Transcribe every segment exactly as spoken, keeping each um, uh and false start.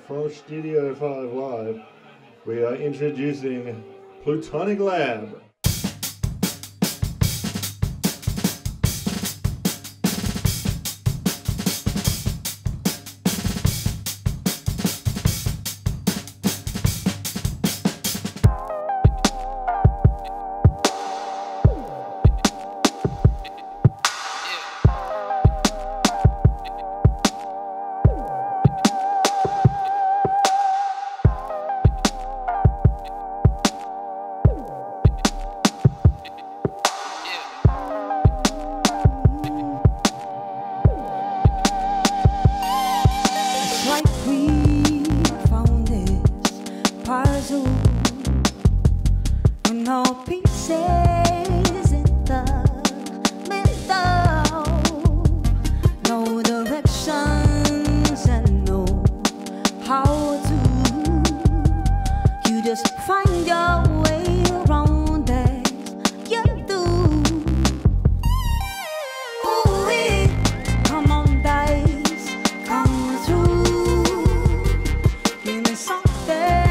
from Studio five Live, we are introducing Plutonic Lab. Puzzle with no pieces in the middle, no directions and no how to. You just find your way around as you do. Ooh, come on, dice, come through. Give me something.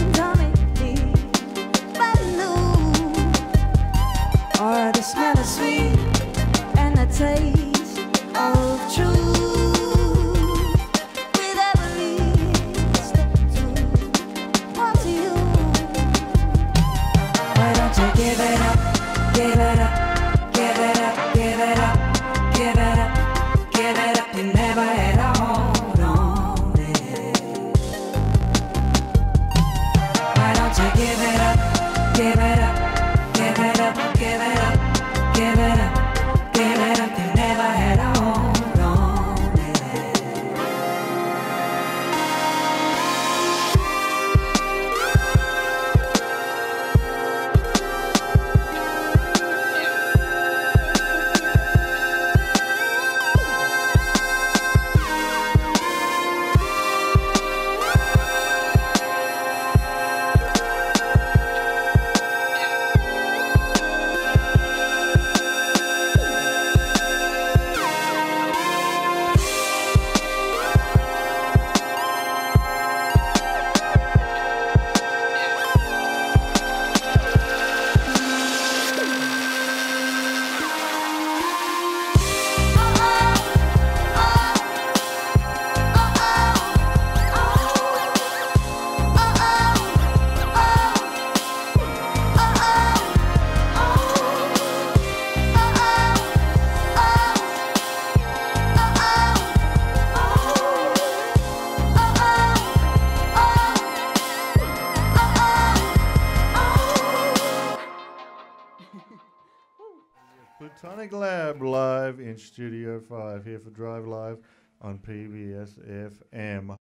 Or the smell of sweet and the taste of truth. With every step towards you. Why don't you give it up, give it up, give it up, give it up, give it up, give it up. You never had a hold on it. Why don't you give it up, give it up? Give it up, give it up, give it up, give it up. You never had a hold on it. Plutonic Lab live in Studio five here for Drive Live on P B S F M.